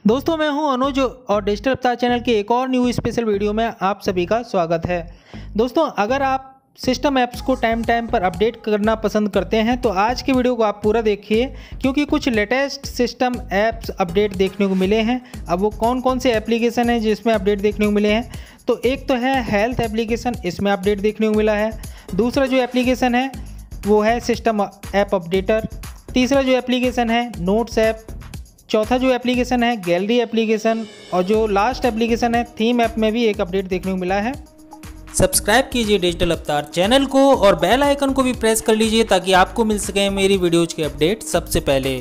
दोस्तों मैं हूं अनुज और डिजिटल रफ्तार चैनल के एक और न्यू स्पेशल वीडियो में आप सभी का स्वागत है। दोस्तों अगर आप सिस्टम ऐप्स को टाइम टाइम पर अपडेट करना पसंद करते हैं तो आज की वीडियो को आप पूरा देखिए, क्योंकि कुछ लेटेस्ट सिस्टम ऐप्स अपडेट देखने को मिले हैं। अब वो कौन कौन से एप्लीकेशन हैं जिसमें अपडेट देखने को मिले हैं, तो एक तो है हेल्थ एप्लीकेशन, इसमें अपडेट देखने को मिला है। दूसरा जो एप्लीकेशन है वो है सिस्टम ऐप अपडेटर। तीसरा जो एप्लीकेशन है नोट्स ऐप। चौथा जो एप्लीकेशन है गैलरी एप्लीकेशन। और जो लास्ट एप्लीकेशन है थीम ऐप में भी एक अपडेट देखने को मिला है। सब्सक्राइब कीजिए डिजिटल रफ्तार चैनल को और बेल आइकन को भी प्रेस कर लीजिए ताकि आपको मिल सके मेरी वीडियोज के अपडेट सबसे पहले।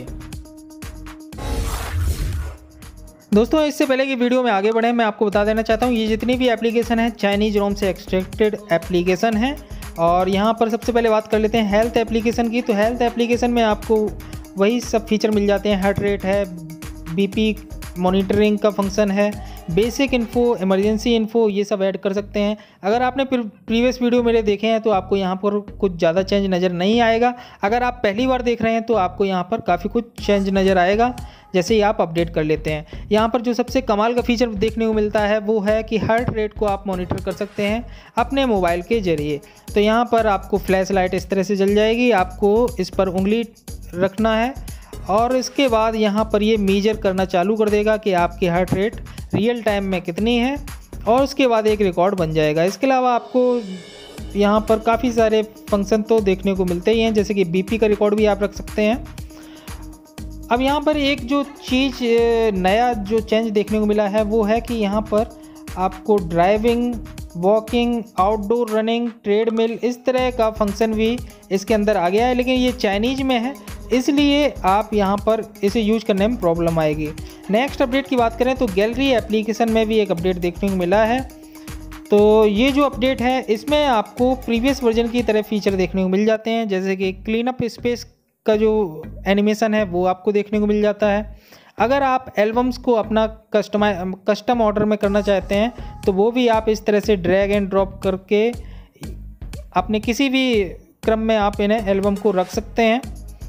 दोस्तों इससे पहले कि वीडियो में आगे बढ़े मैं आपको बता देना चाहता हूँ, ये जितनी भी एप्लीकेशन है चाइनीज रोम से एक्सट्रैक्टेड एप्लीकेशन है। और यहाँ पर सबसे पहले बात कर लेते हैं हेल्थ एप्लीकेशन की। तो हेल्थ एप्लीकेशन में आपको वही सब फीचर मिल जाते हैं। हार्ट रेट है, बीपी मॉनिटरिंग का फंक्शन है, बेसिक इन्फो, इमरजेंसी इन्फो, ये सब ऐड कर सकते हैं। अगर आपने प्रीवियस वीडियो मेरे देखे हैं तो आपको यहाँ पर कुछ ज़्यादा चेंज नज़र नहीं आएगा। अगर आप पहली बार देख रहे हैं तो आपको यहाँ पर काफ़ी कुछ चेंज नज़र आएगा जैसे ही आप अपडेट कर लेते हैं। यहाँ पर जो सबसे कमाल का फीचर देखने को मिलता है वो है कि हार्ट रेट को आप मॉनिटर कर सकते हैं अपने मोबाइल के ज़रिए। तो यहाँ पर आपको फ्लैश लाइट इस तरह से जल जाएगी, आपको इस पर उंगली रखना है और इसके बाद यहाँ पर ये मेजर करना चालू कर देगा कि आपकी हार्ट रेट रियल टाइम में कितनी है, और उसके बाद एक रिकॉर्ड बन जाएगा। इसके अलावा आपको यहाँ पर काफ़ी सारे फंक्शन तो देखने को मिलते ही हैं, जैसे कि बीपी का रिकॉर्ड भी आप रख सकते हैं। अब यहाँ पर एक जो चीज़ नया जो चेंज देखने को मिला है वो है कि यहाँ पर आपको driving, walking, outdoor running, treadmill, इस तरह का फंक्शन भी इसके अंदर आ गया है, लेकिन ये चाइनीज में है इसलिए आप यहाँ पर इसे यूज करने में प्रॉब्लम आएगी। नेक्स्ट अपडेट की बात करें तो गैलरी एप्लीकेशन में भी एक अपडेट देखने को मिला है। तो ये जो अपडेट है इसमें आपको प्रीवियस वर्जन की तरह फीचर देखने को मिल जाते हैं, जैसे कि क्लीन अप स्पेस का जो एनिमेशन है वो आपको देखने को मिल जाता है। अगर आप एल्बम्स को अपना कस्टम ऑर्डर में करना चाहते हैं तो वो भी आप इस तरह से ड्रैग एंड ड्रॉप करके अपने किसी भी क्रम में आप इन्हें एल्बम को रख सकते हैं।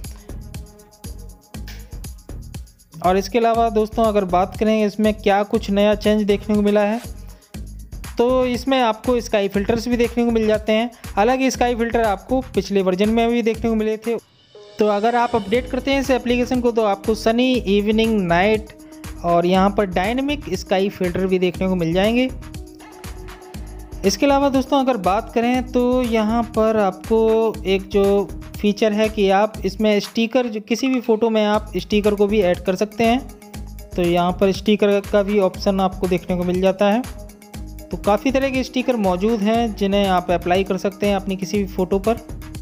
और इसके अलावा दोस्तों अगर बात करें इसमें क्या कुछ नया चेंज देखने को मिला है तो इसमें आपको स्काई फिल्टर्स भी देखने को मिल जाते हैं। हालांकि स्काई फिल्टर आपको पिछले वर्जन में भी देखने को मिले थे। तो अगर आप अपडेट करते हैं इस एप्लीकेशन को तो आपको सनी, इवनिंग, नाइट और यहाँ पर डायनेमिक स्काई फिल्टर भी देखने को मिल जाएंगे। इसके अलावा दोस्तों अगर बात करें तो यहाँ पर आपको एक जो फीचर है कि आप इसमें स्टिकर, जो किसी भी फ़ोटो में आप स्टिकर को भी ऐड कर सकते हैं। तो यहाँ पर स्टिकर का भी ऑप्शन आपको देखने को मिल जाता है। तो काफ़ी तरह के स्टिकर मौजूद हैं जिन्हें आप अप्लाई कर सकते हैं अपनी किसी भी फ़ोटो पर।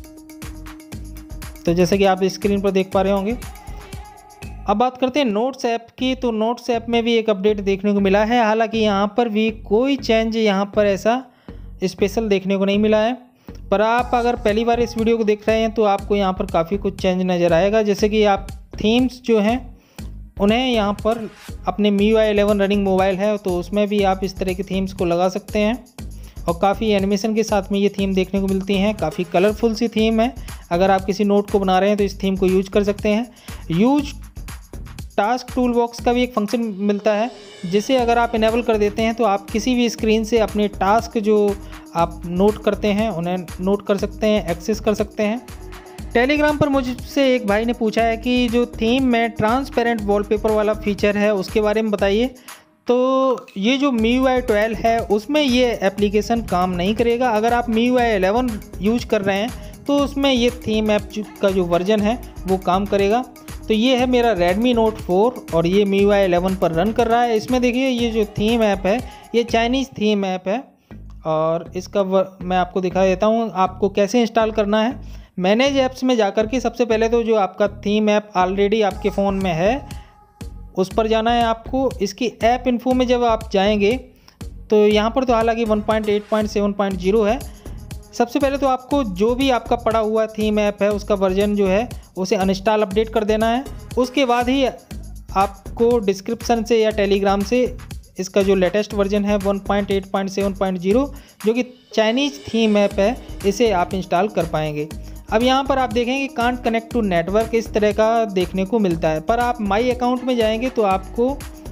तो जैसे कि आप स्क्रीन पर देख पा रहे होंगे। अब बात करते हैं नोट्स ऐप की। तो नोट्स ऐप में भी एक अपडेट देखने को मिला है। हालांकि यहाँ पर भी कोई चेंज यहाँ पर ऐसा स्पेशल देखने को नहीं मिला है, पर आप अगर पहली बार इस वीडियो को देख रहे हैं तो आपको यहाँ पर काफ़ी कुछ चेंज नज़र आएगा। जैसे कि आप थीम्स जो हैं उन्हें यहाँ पर अपने MIUI 11 रनिंग मोबाइल है तो उसमें भी आप इस तरह की थीम्स को लगा सकते हैं और काफ़ी एनिमेशन के साथ में ये थीम देखने को मिलती हैं। काफ़ी कलरफुल सी थीम है। अगर आप किसी नोट को बना रहे हैं तो इस थीम को यूज कर सकते हैं। यूज टास्क टूल बॉक्स का भी एक फंक्शन मिलता है, जिसे अगर आप इनेबल कर देते हैं तो आप किसी भी स्क्रीन से अपने टास्क जो आप नोट करते हैं उन्हें नोट कर सकते हैं, एक्सेस कर सकते हैं। टेलीग्राम पर मुझसे एक भाई ने पूछा है कि जो थीम में ट्रांसपेरेंट वॉलपेपर वाला फीचर है उसके बारे में बताइए। तो ये जो MIUI 12 है उसमें ये एप्लीकेशन काम नहीं करेगा। अगर आप MIUI 11 यूज कर रहे हैं तो उसमें ये थीम ऐप का जो वर्जन है वो काम करेगा। तो ये है मेरा Redmi Note 4 और ये MIUI 11 पर रन कर रहा है। इसमें देखिए ये जो थीम ऐप है ये चाइनीज़ थीम ऐप है और इसका मैं आपको दिखा देता हूँ आपको कैसे इंस्टॉल करना है। मैनेज ऐप्स में जाकर के सबसे पहले तो जो आपका थीम ऐप ऑलरेडी आपके फ़ोन में है उस पर जाना है आपको। इसकी ऐप इन्फो में जब आप जाएंगे तो यहाँ पर तो हालांकि 1.8.7.0 है। सबसे पहले तो आपको जो भी आपका पड़ा हुआ थीम ऐप है उसका वर्जन जो है उसे अनइंस्टॉल अपडेट कर देना है। उसके बाद ही आपको डिस्क्रिप्शन से या टेलीग्राम से इसका जो लेटेस्ट वर्जन है 1.8.7.0 जो कि चाइनीज़ थीम ऐप है इसे आप इंस्टॉल कर पाएंगे। अब यहाँ पर आप देखेंगे कांट कनेक्ट टू नेटवर्क इस तरह का देखने को मिलता है, पर आप माई अकाउंट में जाएंगे तो आपको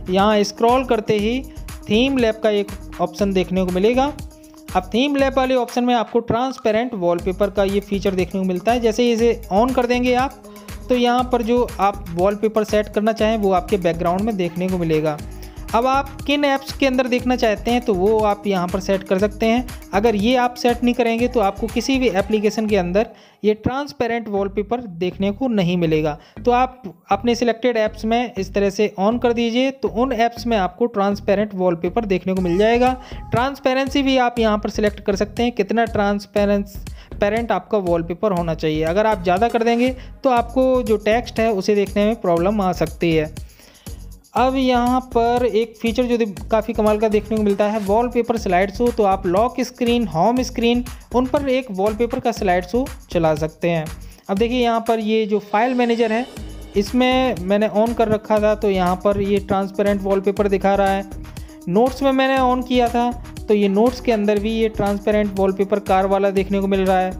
यहाँ स्क्रॉल करते ही थीम लैब का एक ऑप्शन देखने को मिलेगा। अब थीम लैब वाले ऑप्शन में आपको ट्रांसपेरेंट वॉलपेपर का ये फीचर देखने को मिलता है। जैसे ही इसे ऑन कर देंगे आप, तो यहाँ पर जो आप वॉलपेपर सेट करना चाहें वो आपके बैकग्राउंड में देखने को मिलेगा। अब आप किन ऐप्स के अंदर देखना चाहते हैं तो वो आप यहाँ पर सेट कर सकते हैं। अगर ये आप सेट नहीं करेंगे तो आपको किसी भी एप्लीकेशन के अंदर ये ट्रांसपेरेंट वॉलपेपर देखने को नहीं मिलेगा। तो आप अपने सिलेक्टेड ऐप्स में इस तरह से ऑन कर दीजिए, तो उन ऐप्स में आपको ट्रांसपेरेंट वॉलपेपर देखने को मिल जाएगा। ट्रांसपेरेंसी भी आप यहाँ पर सिलेक्ट कर सकते हैं, कितना ट्रांसपेरेंट आपका वॉलपेपर होना चाहिए। अगर आप ज़्यादा कर देंगे तो आपको जो टेक्स्ट है उसे देखने में प्रॉब्लम आ सकती है। अब यहाँ पर एक फीचर जो काफ़ी कमाल का देखने को मिलता है, वॉलपेपर स्लाइड शो। तो आप लॉक स्क्रीन, होम स्क्रीन, उन पर एक वॉलपेपर का स्लाइड शो चला सकते हैं। अब देखिए यहाँ पर ये जो फाइल मैनेजर है इसमें मैंने ऑन कर रखा था, तो यहाँ पर ये ट्रांसपेरेंट वॉलपेपर दिखा रहा है। नोट्स में मैंने ऑन किया था, तो ये नोट्स के अंदर भी ये ट्रांसपेरेंट वॉलपेपर कार वाला देखने को मिल रहा है।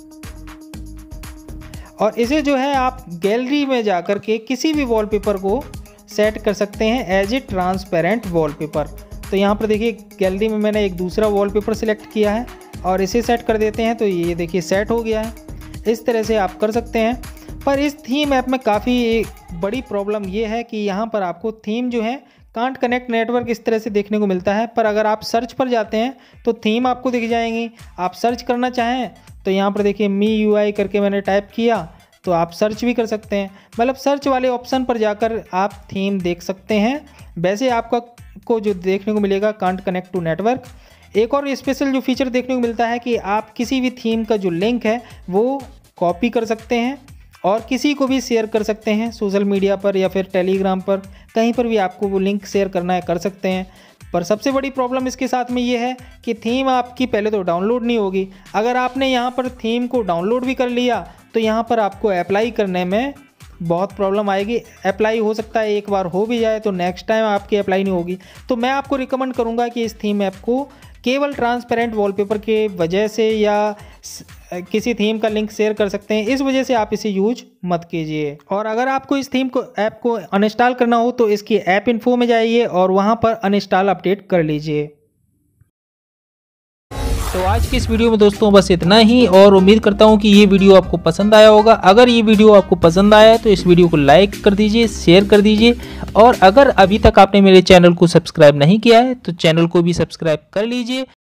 और इसे जो है आप गैलरी में जा कर के किसी भी वॉलपेपर को सेट कर सकते हैं एज ए ट्रांसपेरेंट वॉलपेपर। तो यहाँ पर देखिए गैलरी में मैंने एक दूसरा वॉलपेपर सिलेक्ट किया है और इसे सेट कर देते हैं, तो ये देखिए सेट हो गया है। इस तरह से आप कर सकते हैं। पर इस थीम ऐप में काफ़ी बड़ी प्रॉब्लम ये है कि यहाँ पर आपको थीम जो है कांट कनेक्ट नेटवर्क इस तरह से देखने को मिलता है। पर अगर आप सर्च पर जाते हैं तो थीम आपको दिख जाएंगी। आप सर्च करना चाहें तो यहाँ पर देखिए MIUI करके मैंने टाइप किया, तो आप सर्च भी कर सकते हैं। मतलब सर्च वाले ऑप्शन पर जाकर आप थीम देख सकते हैं। वैसे आपको जो देखने को मिलेगा कांट कनेक्ट टू नेटवर्क। एक और स्पेशल जो फीचर देखने को मिलता है कि आप किसी भी थीम का जो लिंक है वो कॉपी कर सकते हैं और किसी को भी शेयर कर सकते हैं सोशल मीडिया पर या फिर टेलीग्राम पर, कहीं पर भी आपको वो लिंक शेयर करना है कर सकते हैं। पर सबसे बड़ी प्रॉब्लम इसके साथ में ये है कि थीम आपकी पहले तो डाउनलोड नहीं होगी। अगर आपने यहाँ पर थीम को डाउनलोड भी कर लिया तो यहाँ पर आपको अप्लाई करने में बहुत प्रॉब्लम आएगी। अप्लाई हो सकता है एक बार हो भी जाए तो नेक्स्ट टाइम आपकी अप्लाई नहीं होगी। तो मैं आपको रिकमेंड करूँगा कि इस थीम ऐप को केवल ट्रांसपेरेंट वॉलपेपर के वजह से या किसी थीम का लिंक शेयर कर सकते हैं, इस वजह से आप इसे यूज मत कीजिए। और अगर आपको इस थीम को ऐप को अनइंस्टॉल करना हो तो इसकी ऐप इन्फो में जाइए और वहाँ पर अनइंस्टॉल अपडेट कर लीजिए। तो आज की इस वीडियो में दोस्तों बस इतना ही, और उम्मीद करता हूँ कि ये वीडियो आपको पसंद आया होगा। अगर ये वीडियो आपको पसंद आया तो इस वीडियो को लाइक कर दीजिए, शेयर कर दीजिए, और अगर अभी तक आपने मेरे चैनल को सब्सक्राइब नहीं किया है तो चैनल को भी सब्सक्राइब कर लीजिए।